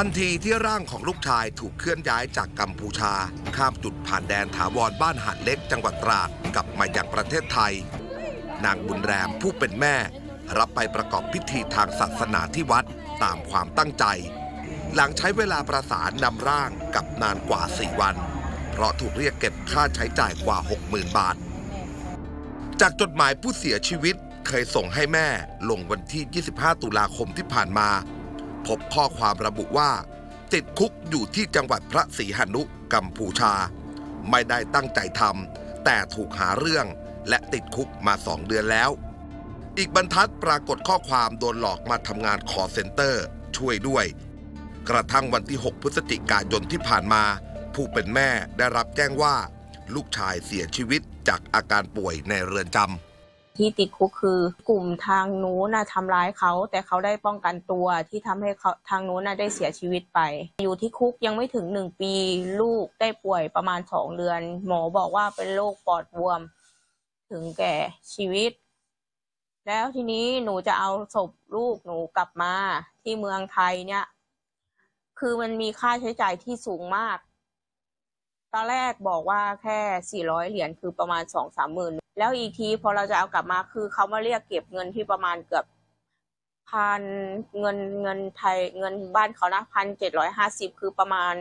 ทันทีที่ร่างของลูกชายถูกเคลื่อนย้ายจากกัมพูชาข้ามจุดผ่านแดนถาวรบ้านหาดเล็กจังหวัดตราดกลับมายังประเทศไทยนางบุญแรมผู้เป็นแม่รับไปประกอบพิธีทางศาสนาที่วัดตามความตั้งใจหลังใช้เวลาประสานนำร่างกับนานกว่า4 วันเพราะถูกเรียกเก็บค่าใช้จ่ายกว่า 60,000 บาทจากจดหมายผู้เสียชีวิตเคยส่งให้แม่ลงวันที่ 25 ตุลาคมที่ผ่านมาพบข้อความระบุว่าติดคุกอยู่ที่จังหวัดพระศรีหนุกัมพูชาไม่ได้ตั้งใจทำแต่ถูกหาเรื่องและติดคุกมา2 เดือนแล้วอีกบรรทัดปรากฏข้อความโดนหลอกมาทำงานคอลเซ็นเตอร์ช่วยด้วยกระทั่งวันที่ 6 พฤศจิกายนที่ผ่านมาผู้เป็นแม่ได้รับแจ้งว่าลูกชายเสียชีวิตจากอาการป่วยในเรือนจำที่ติดคุกคือกลุ่มทางนู้นทำร้ายเขาแต่เขาได้ป้องกันตัวที่ทำให้เขาทางนู้นได้เสียชีวิตไปอยู่ที่คุกยังไม่ถึง1 ปีลูกได้ป่วยประมาณ2 เดือนหมอบอกว่าเป็นโรคปอดบวมถึงแก่ชีวิตแล้วทีนี้หนูจะเอาศพลูกหนูกลับมาที่เมืองไทยเนี่ยคือมันมีค่าใช้จ่ายที่สูงมากตอนแรกบอกว่าแค่400 เหรียญคือประมาณ 2-3 หมื่นแล้วอีกทีพอเราจะเอากลับมาคือเขามาเรียกเก็บเงินที่ประมาณเกือบพันเงินไทยเงินบ้านเขานะ1,750คือประมาณ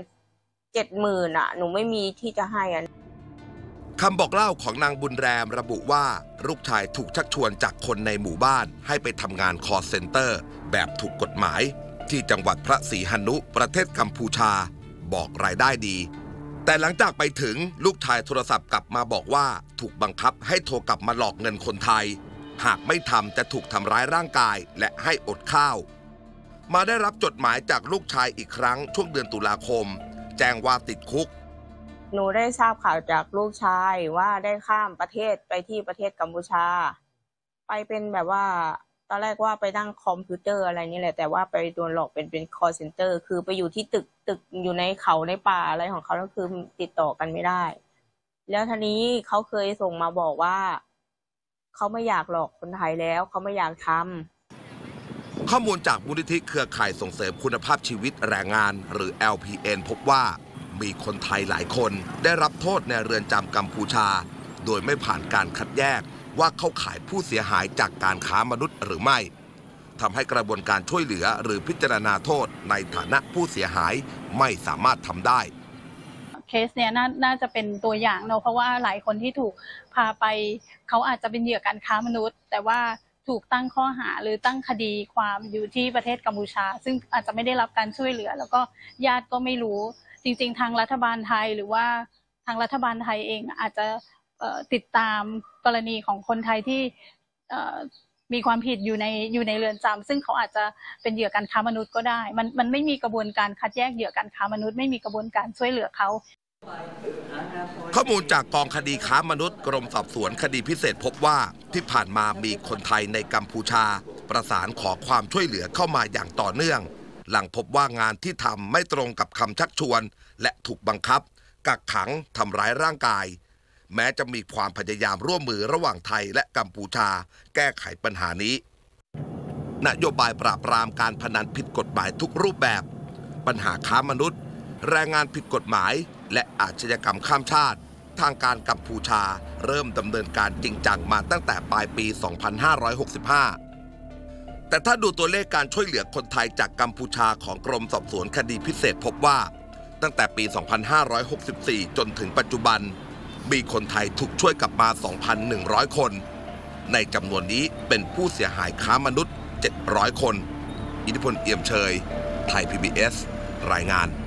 70,000หนูไม่มีที่จะให้คำบอกเล่าของนางบุญแรมระบุว่าลูกชายถูกชักชวนจากคนในหมู่บ้านให้ไปทำงานคอลเซ็นเตอร์แบบถูกกฎหมายที่จังหวัดพระศรีหนุประเทศกัมพูชาบอกรายได้ดีแต่หลังจากไปถึงลูกชายโทรศัพท์กลับมาบอกว่าถูกบังคับให้โทรกลับมาหลอกเงินคนไทยหากไม่ทำจะถูกทำร้ายร่างกายและให้อดข้าวมาได้รับจดหมายจากลูกชายอีกครั้งช่วงเดือนตุลาคมแจ้งว่าติดคุกหนูได้ทราบข่าวจากลูกชายว่าได้ข้ามประเทศไปที่ประเทศกัมพูชาไปเป็นแบบว่าตอนแรกว่าไปนั่งคอมพิวเตอร์อะไรนี่แหละแต่ว่าไปโดนหลอกเป็นคอลเซ็นเตอร์คือไปอยู่ที่ตึกอยู่ในเขาในป่าอะไรของเขาก็คือติดต่อกันไม่ได้แล้วทีนี้เขาเคยส่งมาบอกว่าเขาไม่อยากหลอกคนไทยแล้วเขาไม่อยากทำข้อมูลจากมูลนิธิเครือข่ายส่งเสริมคุณภาพชีวิตแรงงานหรือ LPN พบว่ามีคนไทยหลายคนได้รับโทษในเรือนจำกัมพูชาโดยไม่ผ่านการคัดแยกว่าเข้าข่ายผู้เสียหายจากการค้ามนุษย์หรือไม่ทำให้กระบวนการช่วยเหลือหรือพิจารณาโทษในฐานะผู้เสียหายไม่สามารถทำได้เคสเนี้ยน่าจะเป็นตัวอย่างเนอะเพราะว่าหลายคนที่ถูกพาไปเขาอาจจะเป็นเหยื่อการค้ามนุษย์แต่ว่าถูกตั้งข้อหาหรือตั้งคดีความอยู่ที่ประเทศกัมพูชาซึ่งอาจจะไม่ได้รับการช่วยเหลือแล้วก็ญาติก็ไม่รู้จริงๆทางรัฐบาลไทยหรือว่าทางรัฐบาลไทยเองอาจจะติดตามกรณีของคนไทยที่มีความผิดอยู่ในเรือนจำซึ่งเขาอาจจะเป็นเหยื่อการค้ามนุษย์ก็ได้มันไม่มีกระบวนการคัดแยกเหยื่อการค้ามนุษย์ไม่มีกระบวนการช่วยเหลือเขาข้อมูลจากกองคดีค้ามนุษย์กรมสอบสวนคดีพิเศษพบว่าที่ผ่านมามีคนไทยในกัมพูชาประสานขอความช่วยเหลือเข้ามาอย่างต่อเนื่องหลังพบว่างานที่ทำไม่ตรงกับคำชักชวนและถูกบังคับกักขังทำร้ายร่างกายแม้จะมีความพยายามร่วมมือระหว่างไทยและกัมพูชาแก้ไขปัญหานี้นโยบายปราบปรามการพนันผิดกฎหมายทุกรูปแบบปัญหาค้ามนุษย์แรงงานผิดกฎหมายและอาชญากรรมข้ามชาติทางการกัมพูชาเริ่มดำเนินการจริงจังมาตั้งแต่ปลายปี 2565 แต่ถ้าดูตัวเลขการช่วยเหลือคนไทยจากกัมพูชาของกรมสอบสวนคดีพิเศษพบว่าตั้งแต่ปี 2564 จนถึงปัจจุบันมีคนไทยถูกช่วยกลับมา 2,100 คนในจำนวนนี้เป็นผู้เสียหายค้ามนุษย์700 คนอิทธิพลเอี่ยมเชยไทย PBS รายงาน